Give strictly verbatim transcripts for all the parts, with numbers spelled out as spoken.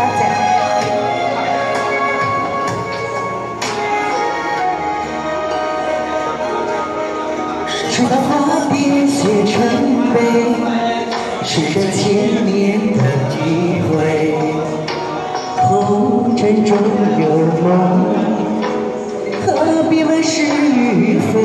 谢。 是把画笔写成碑，是这千年的体会。红尘中有梦，何必问是与非？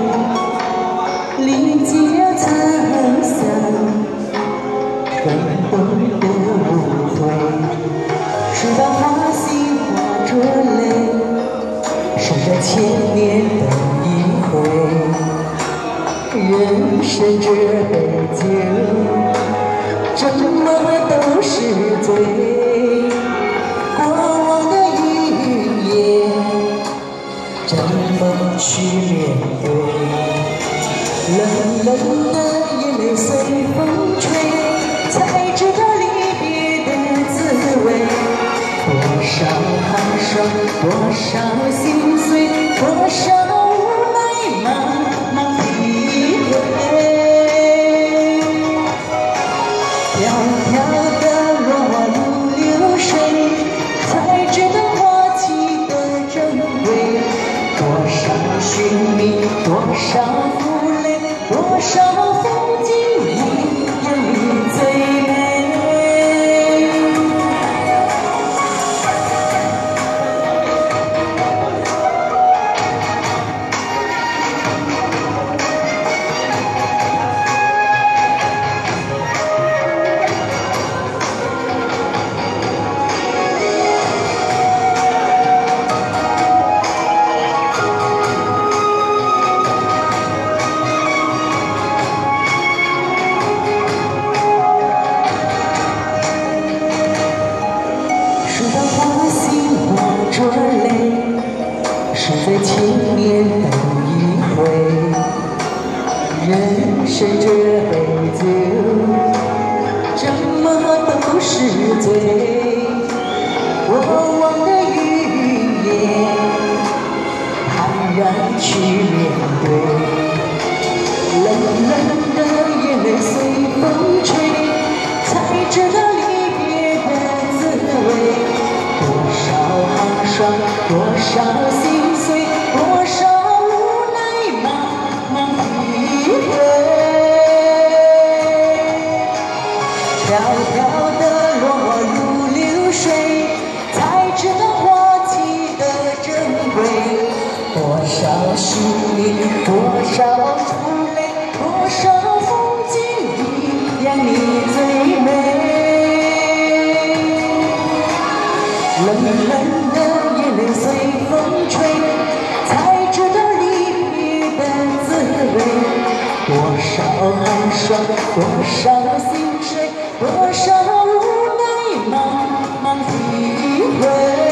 历经了沧桑，更懂得无悔。是把花心化作泪，是这千年的一回。人生这杯酒，怎么都是醉。过往的云烟，怎么去面对？冷冷的眼泪随风吹，才知道离别的滋味。多少寒霜，多少心碎，多少无奈茫茫体会。飘飘的落如流水，才知道花期的珍贵。多少寻觅，多少负累，多少风景一眼里最美。着泪，是在千年等一回。人生这杯酒，怎么都是醉。过往的云烟，坦然去面对。冷冷的眼泪随风吹，才知道离别的滋味。多少寒霜，多少心碎，多少无奈茫茫体会。飘飘的落如流水，才知道花期的珍贵。多少寻觅，多少负累，多少风景一眼里最美。冷冷的眼泪随风吹，才知道离别的滋味。多少寒霜，多少心碎，多少无奈茫茫体会。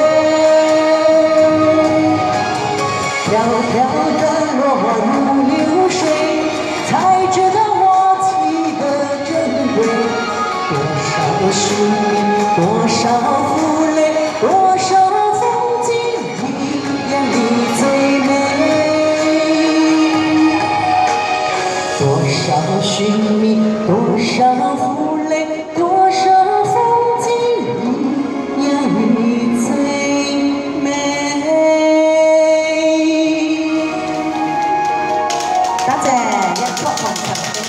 飘飘的落如流水，才知道花期的珍贵。多少寻觅，多少负累，多少风景一眼里最美。多少寻觅，多少负累，多少风景一眼里最美。多謝一曲紅塵。